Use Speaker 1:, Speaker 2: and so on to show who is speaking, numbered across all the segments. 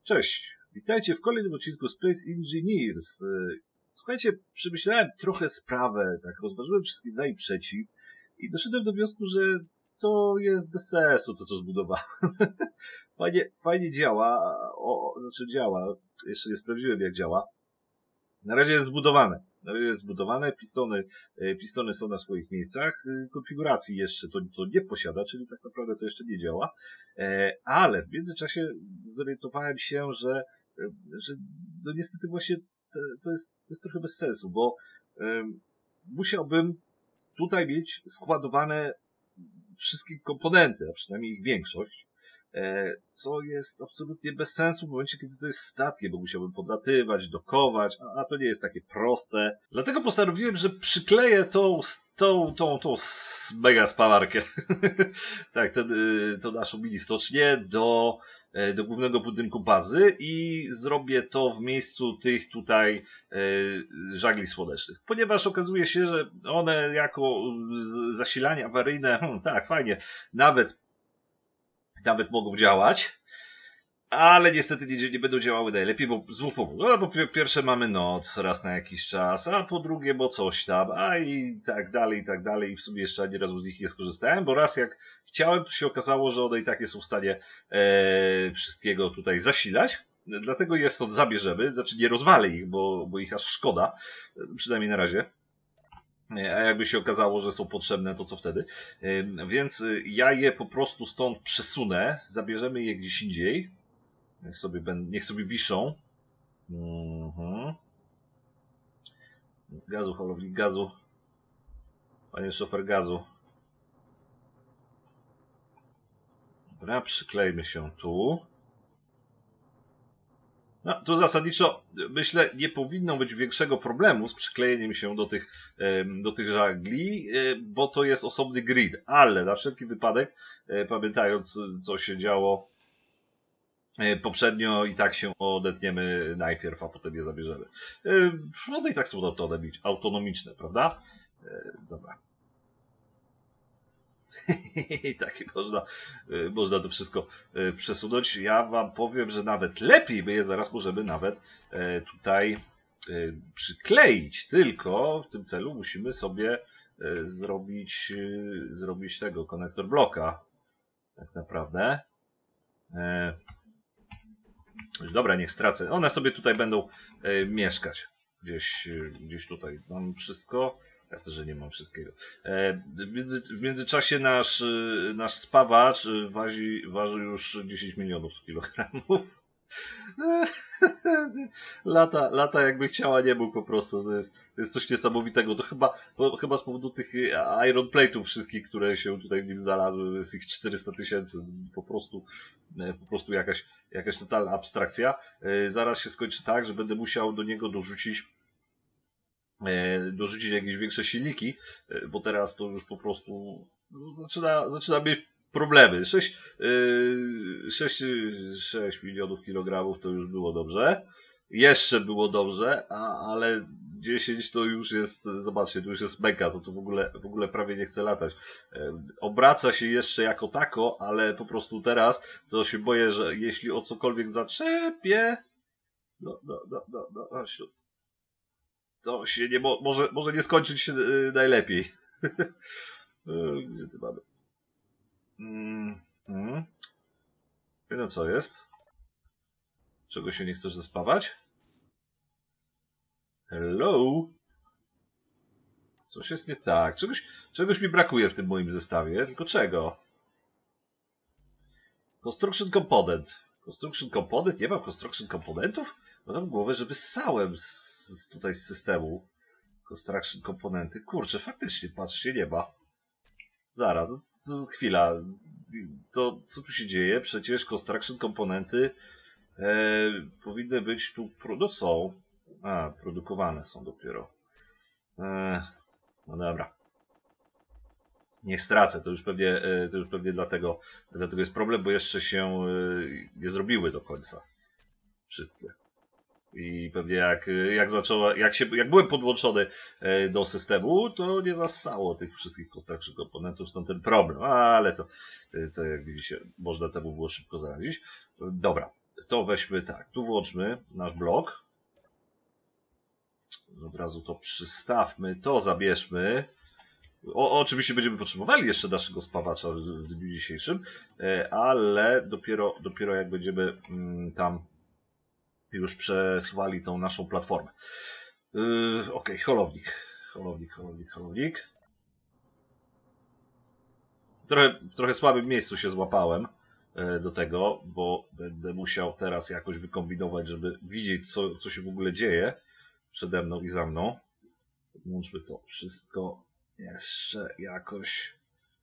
Speaker 1: Cześć, witajcie w kolejnym odcinku Space Engineers. Słuchajcie, przemyślałem trochę sprawę, tak rozważyłem wszystkie za i przeciw i doszedłem do wniosku, że to jest bez sensu to, co zbudowałem. Fajnie działa, znaczy działa, jeszcze nie sprawdziłem jak działa. Na razie jest zbudowane. Pistony są na swoich miejscach. Konfiguracji jeszcze to nie posiada, czyli tak naprawdę to jeszcze nie działa. Ale w międzyczasie zorientowałem się, że no niestety właśnie to jest trochę bez sensu, bo musiałbym tutaj mieć składowane wszystkie komponenty, a przynajmniej ich większość. Co jest absolutnie bez sensu w momencie, kiedy to jest statkiem, bo musiałbym podlatywać, dokować, a to nie jest takie proste. Dlatego postanowiłem, że przykleję tą mega spawarkę, tak, tą naszą mini stocznię do głównego budynku bazy i zrobię to w miejscu tych tutaj żagli słonecznych. Ponieważ okazuje się, że one jako zasilanie awaryjne, tak, fajnie, nawet mogą działać, ale niestety nie będą działały najlepiej, bo z dwóch powodów. No, bo po pierwsze mamy noc raz na jakiś czas, a po drugie, bo coś tam, a i tak dalej. I w sumie jeszcze ani razu z nich nie skorzystałem, bo raz jak chciałem, to się okazało, że one i tak nie są w stanie wszystkiego tutaj zasilać. Dlatego je stąd zabierzemy, znaczy nie rozwalę ich, bo ich aż szkoda, przynajmniej na razie. A jakby się okazało, że są potrzebne, to co wtedy? Więc ja je po prostu stąd przesunę, zabierzemy je gdzieś indziej. Niech sobie wiszą. Gazu, holownik gazu. Panie szofer gazu. Dobra, przyklejmy się tu. No, tu zasadniczo, myślę, nie powinno być większego problemu z przyklejeniem się do tych żagli, bo to jest osobny grid, ale na wszelki wypadek, pamiętając co się działo poprzednio, i tak się odetniemy najpierw, a potem je zabierzemy. No i tak są to autonomiczne, prawda? Dobra. I tak można to wszystko przesunąć. Ja wam powiem, że nawet lepiej, my je zaraz możemy nawet tutaj przykleić, tylko w tym celu musimy sobie zrobić tego konektor bloka. Tak naprawdę. Już dobra, niech stracę. One sobie tutaj będą mieszkać. Gdzieś tutaj. Mam wszystko. Jasne, że nie mam wszystkiego. W międzyczasie nasz spawacz waży już 10 milionów kilogramów. Lata jakby chciała, nie mógł po prostu. To jest coś niesamowitego. To chyba z powodu tych iron plate'ów wszystkich, które się tutaj w nim znalazły, jest ich 400 000. Po prostu jakaś totalna abstrakcja. Zaraz się skończy tak, że będę musiał do niego dorzucić jakieś większe silniki, bo teraz to już po prostu zaczyna mieć problemy. 6 milionów kilogramów to już było dobrze. Jeszcze było dobrze, ale 10 to już jest, zobaczcie, to już jest mega, to w ogóle prawie nie chce latać. Obraca się jeszcze jako tako, ale po prostu teraz to się boję, że jeśli o cokolwiek zaczepię, to się może nie skończyć się najlepiej. Gdzie ty mamy? No co jest? Czego się nie chcesz zespawać? Hello? Coś jest nie tak. Czegoś mi brakuje w tym moim zestawie. Tylko czego? Construction Component. Construction Component? Nie mam Construction Componentów? Mam głowę, że wyssałem tutaj z systemu Construction Komponenty. Kurczę, faktycznie, patrzcie, nie ma. Zaraz, chwila. To co tu się dzieje? Przecież Construction Komponenty powinny być tu... No są. Produkowane są dopiero. No dobra. Niech stracę, to już pewnie dlatego jest problem, bo jeszcze się nie zrobiły do końca. Wszystkie. I pewnie jak byłem podłączony do systemu, to nie zassało tych wszystkich construction komponentów, stąd ten problem. Ale to jak widzicie, można temu było szybko zaradzić. Dobra, to weźmy tak, tu włączmy nasz blok. Od razu to przystawmy, to zabierzmy. Oczywiście będziemy potrzebowali jeszcze naszego spawacza w dniu dzisiejszym, ale dopiero jak będziemy tam już przesuwali tą naszą platformę. Ok, holownik. W trochę słabym miejscu się złapałem do tego, bo będę musiał teraz jakoś wykombinować, żeby widzieć, co się w ogóle dzieje przede mną i za mną. Włączmy to wszystko jeszcze jakoś.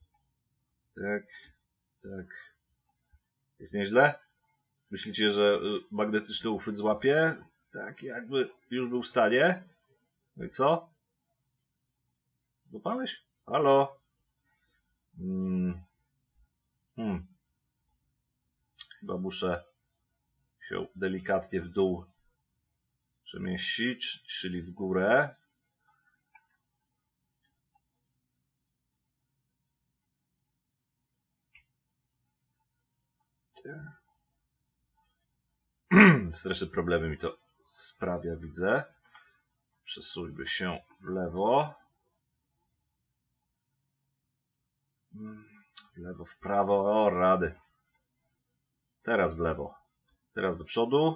Speaker 1: Tak. Jest nieźle? Myślicie, że magnetyczny uchwyt złapie? Tak, jakby już był w stanie. No i co? Złapałeś? Halo? Chyba muszę się delikatnie w dół przemieścić, czyli w górę. Straszne problemy mi to sprawia, widzę. Przesuńmy się w lewo. W lewo, w prawo. O, rady. Teraz w lewo. Teraz do przodu.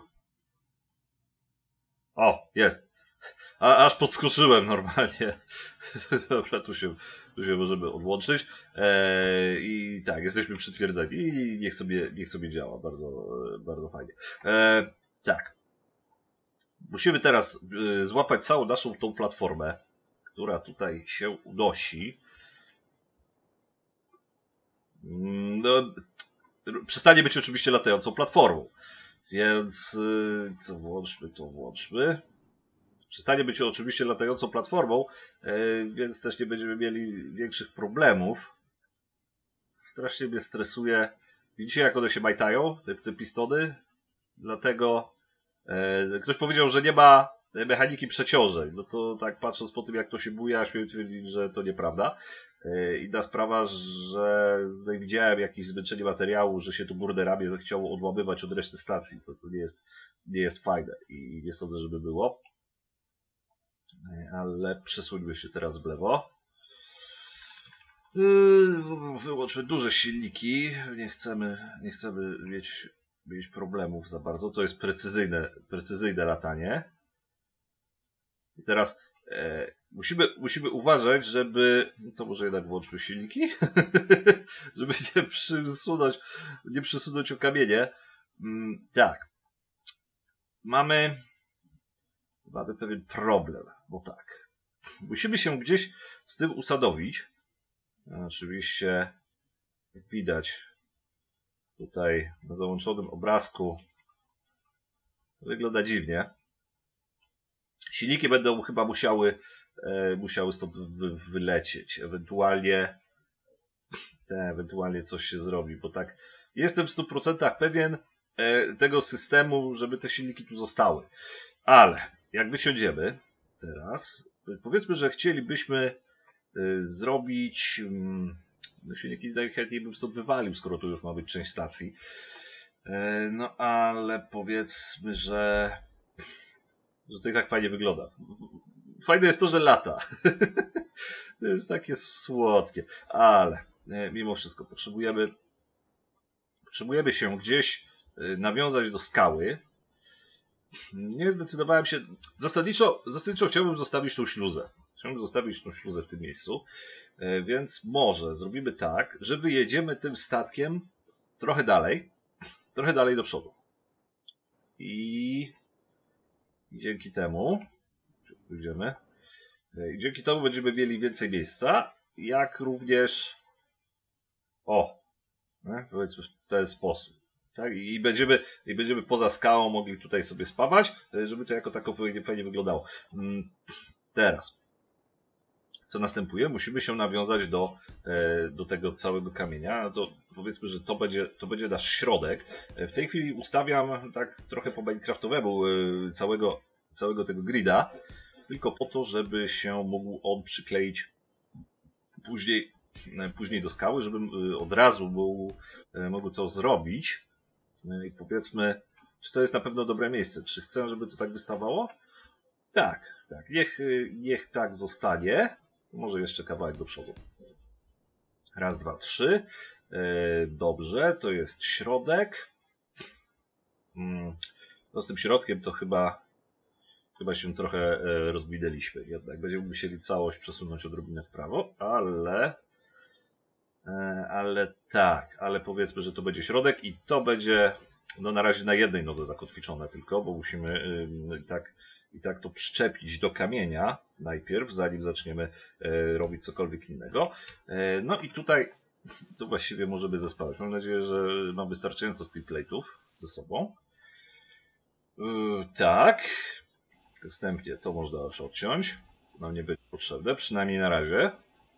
Speaker 1: O, jest. Aż podskoczyłem normalnie. Dobra, tu się możemy odłączyć. I tak, jesteśmy przytwierdzeni. I niech sobie działa. Bardzo fajnie. Tak. Musimy teraz złapać całą naszą tą platformę, która tutaj się unosi. No, przestanie być oczywiście latającą platformą. Więc co włączmy. Przestanie być oczywiście latającą platformą, więc też nie będziemy mieli większych problemów. Strasznie mnie stresuje. Widzicie, jak one się majtają, te pistony? Dlatego ktoś powiedział, że nie ma mechaniki przeciążeń. No to tak patrząc po tym, jak to się buja, śmiem twierdzić, że to nieprawda. Inna sprawa, że no widziałem jakieś zmęczenie materiału, że się tu burderami chciało odłamywać od reszty stacji. To nie jest fajne i nie sądzę, żeby było. Ale przesuńmy się teraz w lewo. Wyłączmy duże silniki. Nie chcemy mieć problemów za bardzo. To jest precyzyjne latanie. I teraz musimy uważać, żeby... To może jednak włączmy silniki? Żeby nie przysunąć o kamienie. Tak. Mamy pewien problem, bo tak. Musimy się gdzieś z tym usadowić. Oczywiście, jak widać tutaj na załączonym obrazku, wygląda dziwnie. Silniki będą chyba musiały stąd wylecieć. Ewentualnie coś się zrobi, bo tak jestem w 100% pewien tego systemu, żeby te silniki tu zostały. Ale jak wysiądziemy teraz, powiedzmy, że chcielibyśmy zrobić... Silniki najchętniej bym stąd wywalił, skoro to już ma być część stacji. No ale powiedzmy, że to i tak fajnie wygląda. Fajne jest to, że lata. To jest takie słodkie. Ale mimo wszystko potrzebujemy się gdzieś nawiązać do skały. Nie zdecydowałem się. Zasadniczo chciałbym zostawić tą śluzę. W tym miejscu. Więc może zrobimy tak, że wyjedziemy tym statkiem trochę dalej do przodu. I dzięki temu będziemy mieli więcej miejsca, jak również powiedzmy w ten sposób. Tak? I będziemy poza skałą mogli tutaj sobie spawać, żeby to jako tako fajnie wyglądało. Teraz, co następuje? Musimy się nawiązać do tego całego kamienia. Powiedzmy, że to będzie nasz środek. W tej chwili ustawiam tak trochę po minecraftowemu całego tego grida, tylko po to, żeby się mógł on przykleić później do skały, żebym od razu mógł to zrobić. I powiedzmy, Czy to jest na pewno dobre miejsce? Czy chcę, żeby to tak wystawało? Tak, tak. Niech tak zostanie. Może jeszcze kawałek do przodu. Raz, dwa, trzy. Dobrze, to jest środek. No z tym środkiem to chyba się trochę rozwinęliśmy. Jednak będziemy musieli całość przesunąć odrobinę w prawo, ale tak, ale powiedzmy, że to będzie środek i to będzie no na razie na jednej nodze zakotwiczone tylko, bo musimy i tak to przyczepić do kamienia najpierw, zanim zaczniemy robić cokolwiek innego. No i tutaj to właściwie możemy zespawać. Mam nadzieję, że mam wystarczająco steel plate'ów ze sobą. Tak. Następnie to można już odciąć. Nam nie będzie potrzebne, przynajmniej na razie.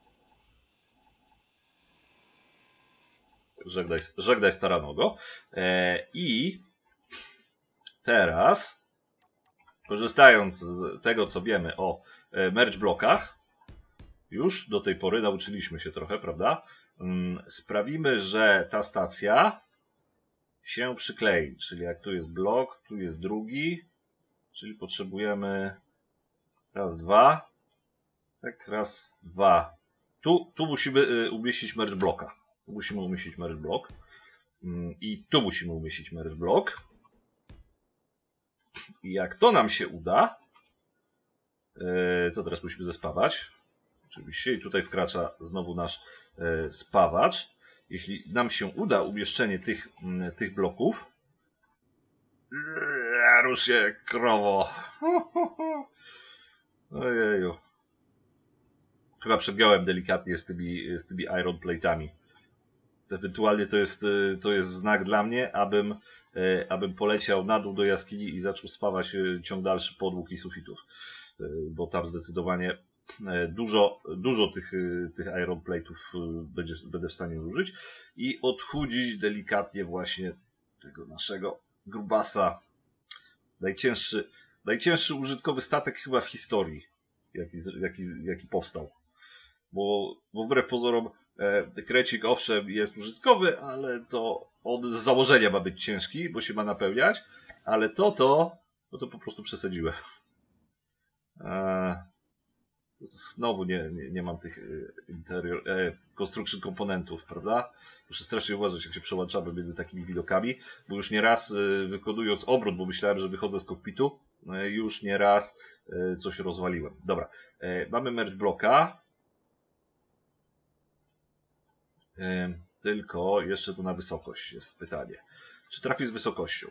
Speaker 1: Żegnaj stara nogo. I teraz, korzystając z tego, co wiemy o merge blokach, już do tej pory nauczyliśmy się trochę, prawda? Sprawimy, że ta stacja się przyklei. Czyli jak tu jest blok, tu jest drugi. Czyli potrzebujemy raz, dwa. Tak, raz, dwa. Tu musimy umieścić merge bloka. Tu musimy umieścić merge block. I tu musimy umieścić merge block. I jak to nam się uda, to teraz musimy zespawać. Oczywiście i tutaj wkracza znowu nasz spawacz. Jeśli nam się uda umieszczenie tych bloków, rusz się krowo. Ojeju. Chyba przegiąłem delikatnie z tymi iron plate'ami. Ewentualnie to jest znak dla mnie, abym poleciał na dół do jaskini i zaczął spawać ciąg dalszy podłóg i sufitów. Bo tam zdecydowanie dużo tych iron plate'ów będę w stanie zużyć i odchudzić delikatnie właśnie tego naszego grubasa. Najcięższy użytkowy statek chyba w historii, jaki powstał. Bo wbrew pozorom krecik owszem jest użytkowy, ale to on z założenia ma być ciężki, bo się ma napełniać, ale to po prostu przesadziłem. Znowu nie mam tych construction komponentów, prawda? Muszę strasznie uważać, jak się przełączamy między takimi widokami, bo już nieraz wykonując obrót, bo myślałem, że wychodzę z kokpitu, już nieraz coś rozwaliłem. Dobra, mamy merge bloka. Tylko jeszcze tu na wysokość jest pytanie. Czy trafi z wysokością?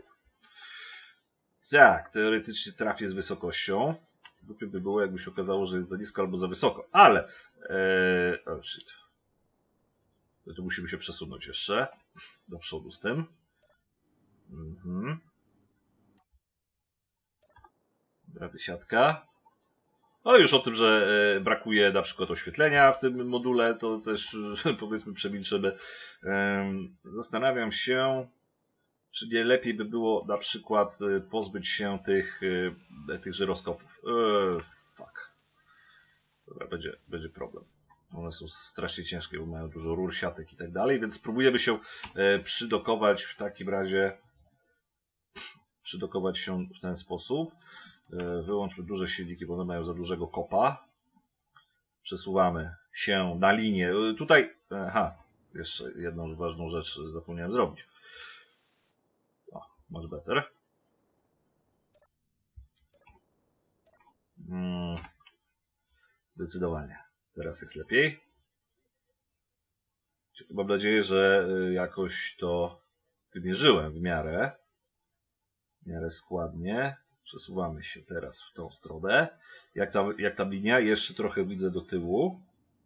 Speaker 1: Tak, teoretycznie trafi z wysokością. Głupio by było, jakby się okazało, że jest za nisko albo za wysoko, ale oh shit. To musimy się przesunąć jeszcze do przodu z tym. Dobra, wysiadka. No już o tym, że brakuje na przykład oświetlenia w tym module, to też powiedzmy przemilczymy. Zastanawiam się, czy nie lepiej by było na przykład pozbyć się tych żyroskopów. Fuck. Dobra, będzie problem. One są strasznie ciężkie, bo mają dużo rur, siatek i tak dalej, więc spróbujemy się przydokować w takim razie. Przydokować się w ten sposób. Wyłączmy duże silniki, bo one mają za dużego kopa. Przesuwamy się na linię. Tutaj, jeszcze jedną ważną rzecz zapomniałem zrobić. O, much better. Zdecydowanie. Teraz jest lepiej. Mam nadzieję, że jakoś to wymierzyłem w miarę składnie. Przesuwamy się teraz w tą stronę. Jak ta linia? Jeszcze trochę widzę do tyłu.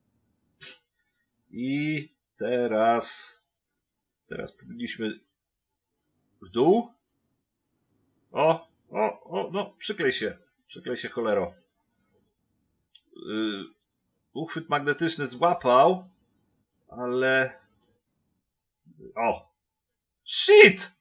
Speaker 1: I teraz powinniśmy w dół. No, przyklej się, cholero. Uchwyt magnetyczny złapał, ale... Shit!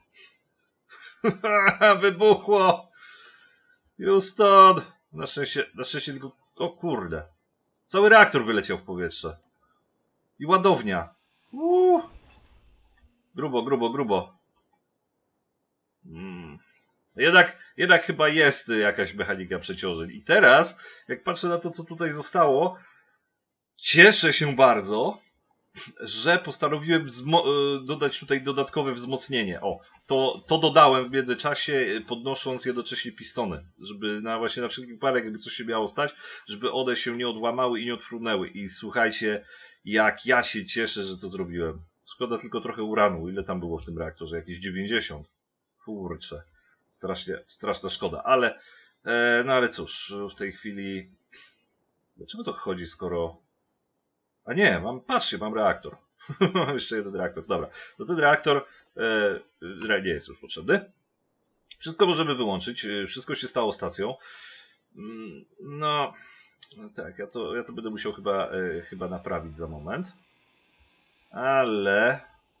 Speaker 1: Wybuchło! Houston! Na szczęście tylko... O kurde. Cały reaktor wyleciał w powietrze. I ładownia. Grubo. Jednak chyba jest jakaś mechanika przeciążeń. I teraz, jak patrzę na to, co tutaj zostało, cieszę się bardzo, że postanowiłem dodać tutaj dodatkowe wzmocnienie. O, to dodałem w międzyczasie, podnosząc jednocześnie pistony, żeby właśnie na wszelki wypadek, jakby coś się miało stać, żeby one się nie odłamały i nie odfrunęły. I słuchajcie, jak ja się cieszę, że to zrobiłem. Szkoda tylko trochę uranu. Ile tam było w tym reaktorze? Jakieś 90. Kurczę. Straszna szkoda. Ale, no ale cóż, w tej chwili... Dlaczego to chodzi, skoro... A nie, patrzcie, mam reaktor. Mam jeszcze jeden reaktor. Dobra, to ten reaktor nie jest już potrzebny. Wszystko możemy wyłączyć. Wszystko się stało stacją. No, tak, ja to będę musiał chyba naprawić za moment. Ale...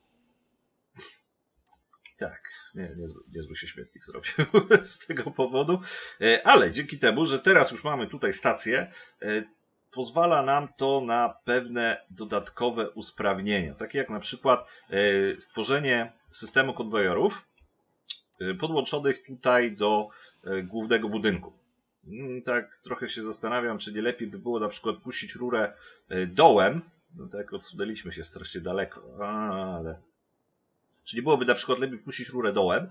Speaker 1: Tak, niezły się śmietnik zrobił z tego powodu. Ale dzięki temu, że teraz już mamy tutaj stację, pozwala nam to na pewne dodatkowe usprawnienia, takie jak na przykład stworzenie systemu konwejerów podłączonych tutaj do głównego budynku. Tak trochę się zastanawiam, czy nie lepiej by było na przykład puścić rurę dołem. No tak, odsunęliśmy się strasznie daleko, ale... Czy nie byłoby na przykład lepiej puścić rurę dołem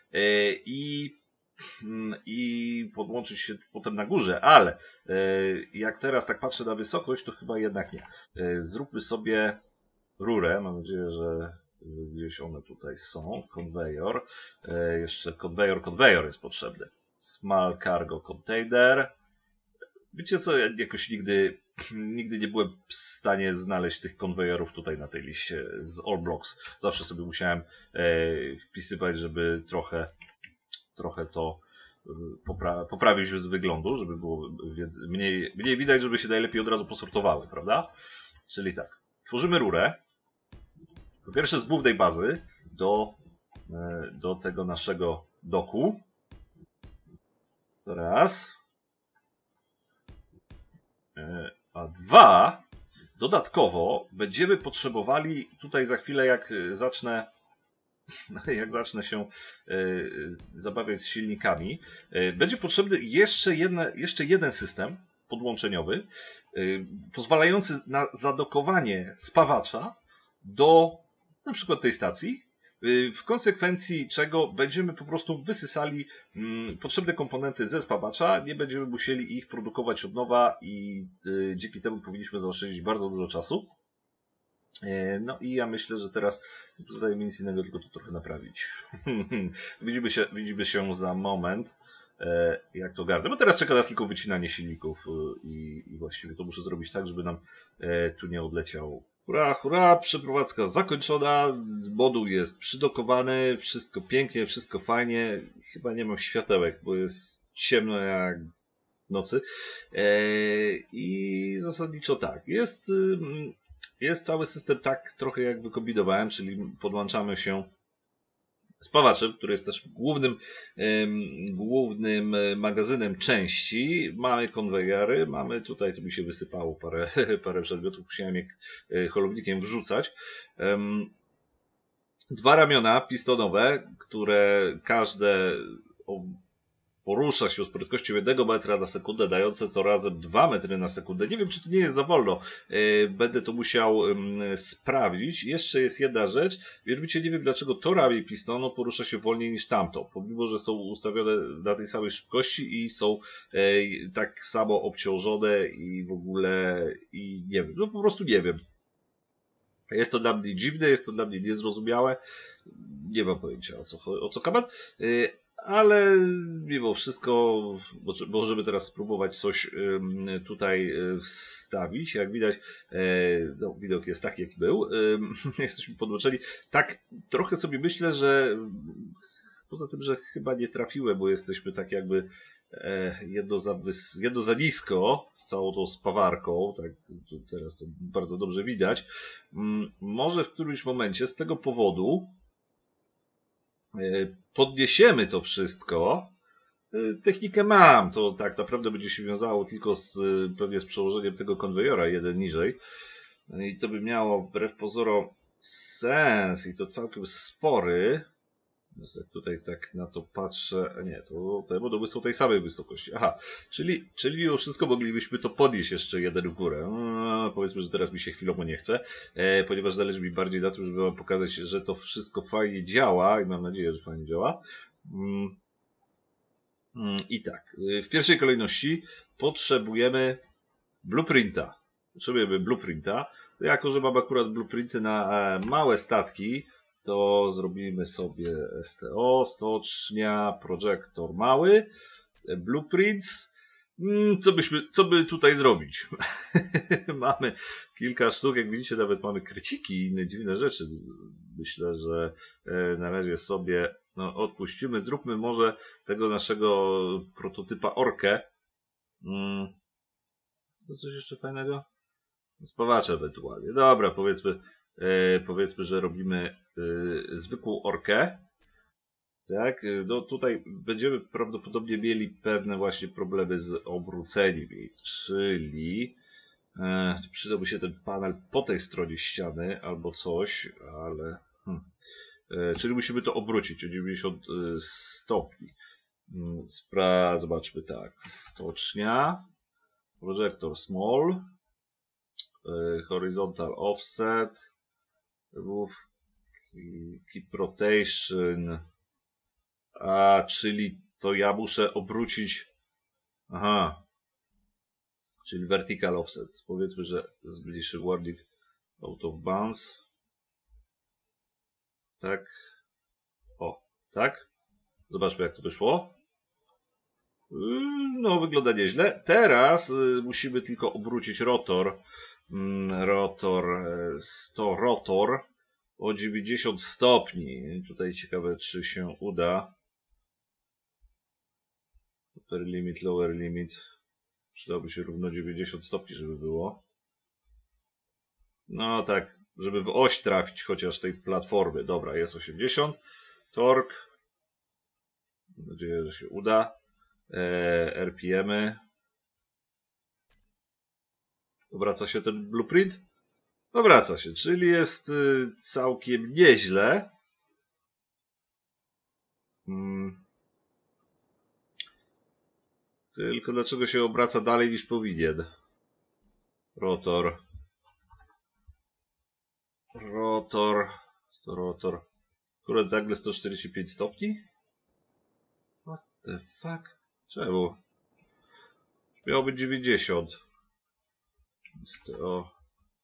Speaker 1: i podłączyć się potem na górze, ale jak teraz tak patrzę na wysokość, to chyba jednak nie. Zróbmy sobie rurę, mam nadzieję, że gdzieś one tutaj są. Konwejor, jeszcze konwejor jest potrzebny. Small Cargo Container. Wiecie co, ja jakoś nigdy nie byłem w stanie znaleźć tych konwejerów tutaj na tej liście z All Blocks. Zawsze sobie musiałem wpisywać, żeby trochę to poprawić z wyglądu, żeby było mniej widać, żeby się najlepiej od razu posortowały, prawda? Czyli tak, tworzymy rurę. Po pierwsze z głównej bazy do tego naszego doku. Raz. A dwa, dodatkowo będziemy potrzebowali tutaj za chwilę, jak zacznę się zabawiać z silnikami, będzie potrzebny jeszcze jeden system podłączeniowy, pozwalający na zadokowanie spawacza do na przykład tej stacji, w konsekwencji czego będziemy po prostu wysysali potrzebne komponenty ze spawacza, nie będziemy musieli ich produkować od nowa i dzięki temu powinniśmy zaoszczędzić bardzo dużo czasu. No i ja myślę, że teraz nie pozostaje mi nic innego, tylko to trochę naprawić. Widzimy się za moment, jak to garnę. Bo teraz czeka nas tylko wycinanie silników i właściwie to muszę zrobić tak, żeby nam tu nie odleciał. Hurra, hurra, przeprowadzka zakończona, moduł jest przydokowany, wszystko pięknie, wszystko fajnie. Chyba nie mam światełek, bo jest ciemno jak w nocy. I zasadniczo tak, jest cały system tak trochę jak wykombinowałem, czyli podłączamy się spawaczem, który jest też głównym magazynem części. Mamy konwejery, mamy tutaj, tu mi się wysypało parę przedmiotów, musiałem je holownikiem wrzucać. Dwa ramiona pistonowe, które każde porusza się z prędkością 1 metra na sekundę, dające co razem 2 metry na sekundę. Nie wiem, czy to nie jest za wolno. Będę to musiał sprawdzić. Jeszcze jest jedna rzecz. Mianowicie nie wiem, dlaczego to ramię pistonu porusza się wolniej niż tamto. Pomimo, że są ustawione na tej samej szybkości i są tak samo obciążone i w ogóle i nie wiem. No po prostu nie wiem. Jest to dla mnie dziwne, jest to dla mnie niezrozumiałe. Nie mam pojęcia o co kaman. Ale mimo wszystko możemy teraz spróbować coś tutaj wstawić. Jak widać, no, widok jest taki, jaki był. Jesteśmy podłączeni. Tak, trochę sobie myślę, że poza tym, że chyba nie trafiłem, bo jesteśmy tak jakby jedno za nisko z całą tą spawarką. Tak, teraz to bardzo dobrze widać. Może w którymś momencie z tego powodu podniesiemy to wszystko. Technikę mam, to tak naprawdę będzie się wiązało tylko pewnie z przełożeniem tego konwejora jeden niżej. I to by miało wbrew pozorom sens i to całkiem spory. Więc jak tutaj tak na to patrzę, a nie, to te moduły są tej samej wysokości. Aha, czyli mimo wszystko moglibyśmy to podnieść jeszcze jeden w górę. Powiedzmy, że teraz mi się chwilowo nie chce, ponieważ zależy mi bardziej na tym, żeby wam pokazać, że to wszystko fajnie działa i mam nadzieję, że fajnie działa. I tak, w pierwszej kolejności potrzebujemy blueprinta. Jako że mam akurat blueprinty na małe statki, to zrobimy sobie STO, stocznia, projektor mały, blueprints. Co by tutaj zrobić? Mamy kilka sztuk, jak widzicie, nawet mamy kreciki i inne dziwne rzeczy. Myślę, że na razie sobie odpuścimy. Zróbmy może tego naszego prototypa orkę. To coś jeszcze fajnego? Spawacze ewentualnie. Dobra, powiedzmy, że robimy zwykłą orkę. Tak, no tutaj będziemy prawdopodobnie mieli pewne właśnie problemy z obróceniem jej, czyli przydałby się ten panel po tej stronie ściany albo coś, ale czyli musimy to obrócić o 90 stopni. Zobaczmy tak, stocznia, projector small, horizontal offset, keep rotation, czyli to ja muszę obrócić, czyli vertical offset, powiedzmy, że zmniejszy wording out of bounds, tak, tak, zobaczmy jak to wyszło. No, wygląda nieźle. Teraz musimy tylko obrócić rotor o 90 stopni. Tutaj ciekawe, czy się uda. Upper limit, lower limit. Przydałoby się równo 90 stopni, żeby było. No tak, żeby w oś trafić chociaż tej platformy. Dobra, jest 80. Torque. Mam nadzieję, że się uda. RPM-y. Obraca się ten blueprint? Obraca się, czyli jest całkiem nieźle. Tylko dlaczego się obraca dalej niż powinien? Rotor. Akurat nagle 145 stopni? What the fuck? Czemu? Miało być 90. STO.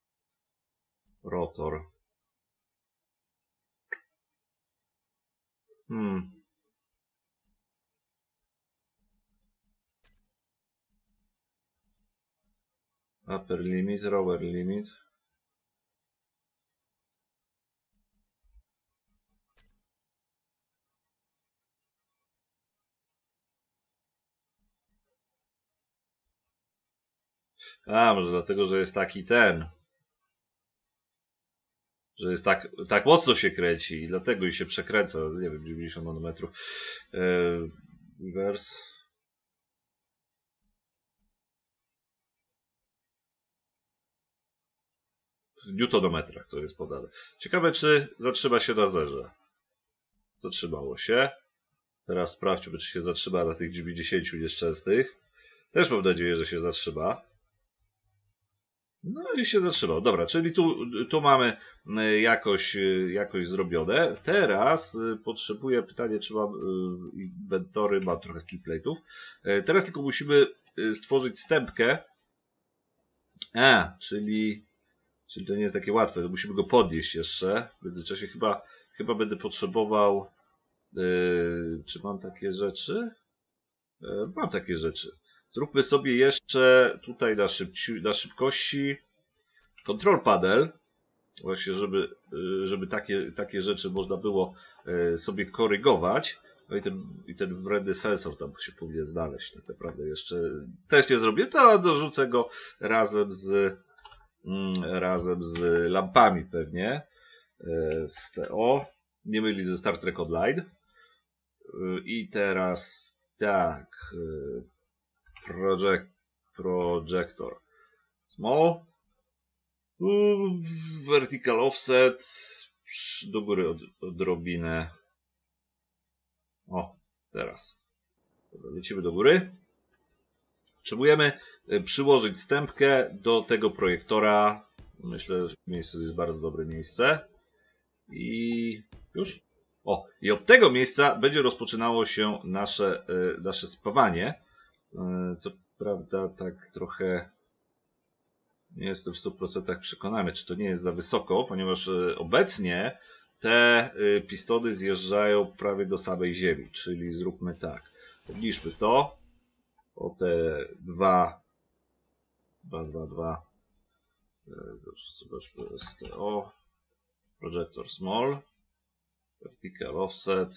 Speaker 1: Rotor. Upper limit, lower limit. Może dlatego, że jest taki że jest tak mocno się kręci i dlatego i się przekręca, nie wiem, 90 nanometrów. Reverse. W newtonometrach to jest podane. Ciekawe, czy zatrzyma się na zerze. Zatrzymało się. Teraz sprawdźmy, czy się zatrzyma na tych 90 nieszczęsnych. Też mam nadzieję, że się zatrzyma. No i się zatrzymał. Dobra, czyli tu mamy jakoś zrobione. Teraz potrzebuję, pytanie, czy mam inwentory, mam trochę steel plate'ów. Teraz tylko musimy stworzyć stępkę. Czyli to nie jest takie łatwe, to musimy go podnieść jeszcze. W międzyczasie chyba będę potrzebował. Czy mam takie rzeczy? Mam takie rzeczy. Zróbmy sobie jeszcze tutaj na szybkości control panel, właśnie żeby takie rzeczy można było sobie korygować. No i ten wredny sensor tam się powinien znaleźć. Tak naprawdę jeszcze też nie zrobię, to dorzucę go razem z lampami pewnie. Z TO. Nie mylić ze Star Trek Online. I teraz tak. Projector small, vertical offset do góry odrobinę, O, teraz. Dobra, lecimy do góry. Potrzebujemy przyłożyć stępkę do tego projektora. Myślę, że miejsce jest bardzo dobre miejsce. I już? O, i od tego miejsca będzie rozpoczynało się nasze spawanie. Co prawda tak trochę nie jestem w 100% przekonany, czy to nie jest za wysoko, ponieważ obecnie te pistony zjeżdżają prawie do samej ziemi. Czyli zróbmy tak. Obniżmy to o te 2. Zobaczmy STO. Projector small. Vertical offset.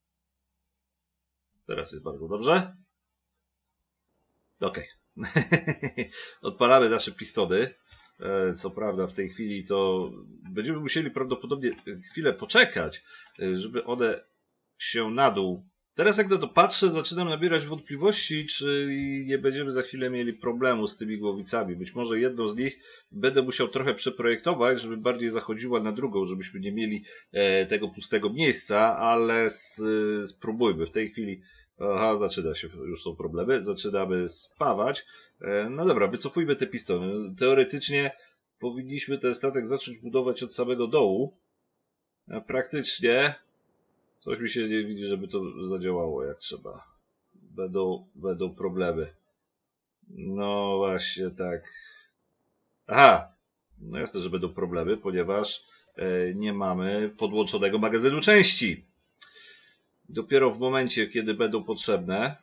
Speaker 1: Teraz jest bardzo dobrze. Ok. Odpalamy nasze pistony. Co prawda w tej chwili to będziemy musieli prawdopodobnie chwilę poczekać, żeby one się na dół. Teraz jak na to patrzę, zaczynam nabierać wątpliwości, czy nie będziemy za chwilę mieli problemu z tymi głowicami. Być może jedną z nich będę musiał trochę przeprojektować, żeby bardziej zachodziła na drugą, żebyśmy nie mieli tego pustego miejsca, ale spróbujmy. W tej chwili, aha, zaczyna się, już są problemy, zaczynamy spawać. No dobra, wycofujmy te pistony. Teoretycznie powinniśmy ten statek zacząć budować od samego dołu, a praktycznie coś mi się nie widzi, żeby to zadziałało jak trzeba. Będą problemy. No właśnie tak. Aha! No jasne, że będą problemy, ponieważ nie mamy podłączonego magazynu części. Dopiero w momencie, kiedy będą potrzebne.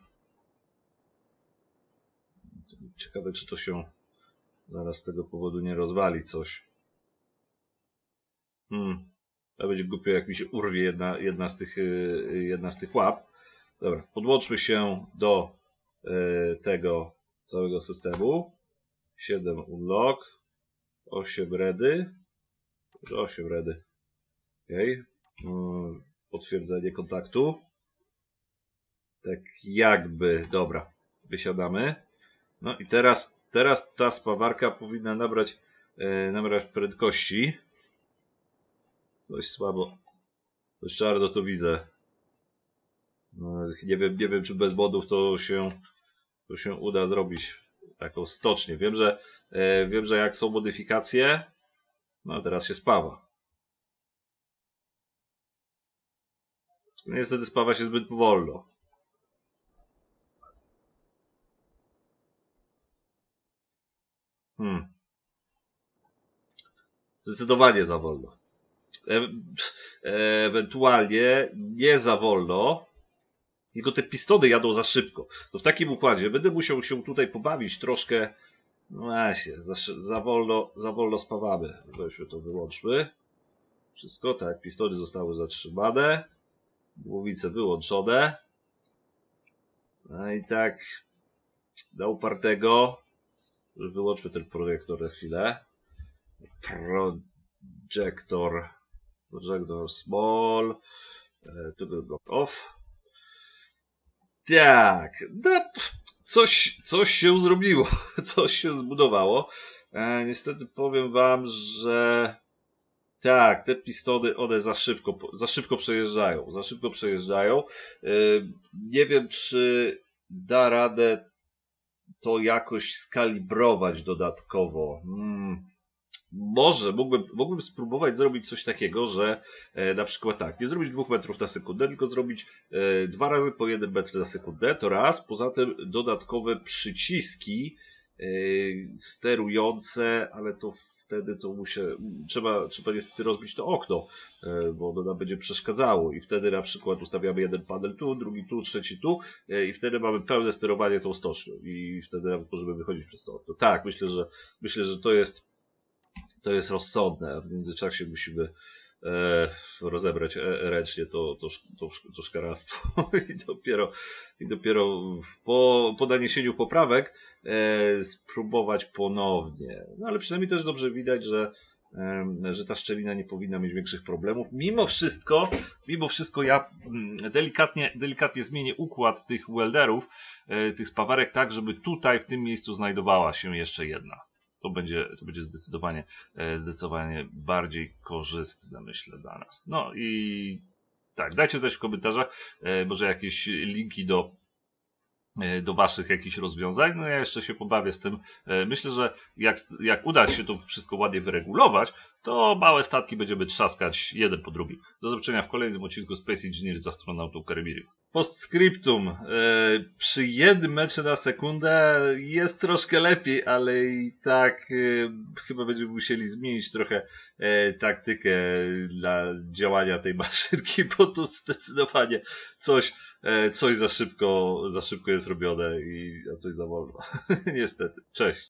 Speaker 1: Ciekawe, czy to się zaraz z tego powodu nie rozwali coś. To będzie głupio, jak mi się urwie jedna z tych łap. Dobra, podłączmy się do tego całego systemu. 7 unlock, 8 ready. 8 ready. Ok. Potwierdzenie kontaktu. Tak jakby, dobra, wysiadamy. No i teraz ta spawarka powinna nabrać prędkości. Coś słabo. Coś czarno to widzę. No, nie wiem, czy bez modów to się uda zrobić taką stocznię. Wiem, że jak są modyfikacje, no teraz się spawa. Niestety spawa się zbyt wolno. Zdecydowanie za wolno. Ewentualnie nie za wolno, tylko te pistony jadą za szybko. To w takim układzie będę musiał się tutaj pobawić troszkę. No właśnie, za wolno spawamy. Weźmy to, wyłączmy. Wszystko tak, pistony zostały zatrzymane. Głowice wyłączone. No i tak na upartego. Wyłączmy ten projektor na chwilę. Projector small. Toggle block off. Tak, no, coś się zrobiło, coś się zbudowało. Niestety powiem wam, że tak, te pistony one za szybko przejeżdżają. Nie wiem, czy da radę to jakoś skalibrować dodatkowo. Może mógłbym spróbować zrobić coś takiego, że na przykład tak, nie zrobić 2 metrów na sekundę, tylko zrobić 2 razy po 1 metr na sekundę, to raz. Poza tym dodatkowe przyciski sterujące, ale to wtedy to trzeba niestety rozbić to okno, bo ono nam będzie przeszkadzało i wtedy na przykład ustawiamy jeden panel tu, drugi tu, trzeci tu i wtedy mamy pełne sterowanie tą stocznią i wtedy nawet możemy wychodzić przez to okno. Tak, myślę, że to jest rozsądne. W międzyczasie musimy rozebrać ręcznie to szkaractwo i dopiero po naniesieniu poprawek spróbować ponownie. No ale przynajmniej też dobrze widać, że ta szczelina nie powinna mieć większych problemów. Mimo wszystko ja delikatnie zmienię układ tych welderów, tych spawarek tak, żeby tutaj w tym miejscu znajdowała się jeszcze jedna. To będzie zdecydowanie bardziej korzystne, myślę, dla nas. No i Tak, dajcie znać w komentarzach, może jakieś linki do waszych jakichś rozwiązań. No ja jeszcze się pobawię z tym. Myślę, że jak uda się to wszystko ładnie wyregulować, to małe statki będziemy trzaskać jeden po drugim. Do zobaczenia w kolejnym odcinku Space Engineer z astronautą Karybirium. Postscriptum. Przy 1 metrze na sekundę jest troszkę lepiej, ale i tak chyba będziemy musieli zmienić trochę taktykę dla działania tej maszynki, bo tu zdecydowanie coś za szybko jest robione, a coś za wolno. Niestety. Cześć.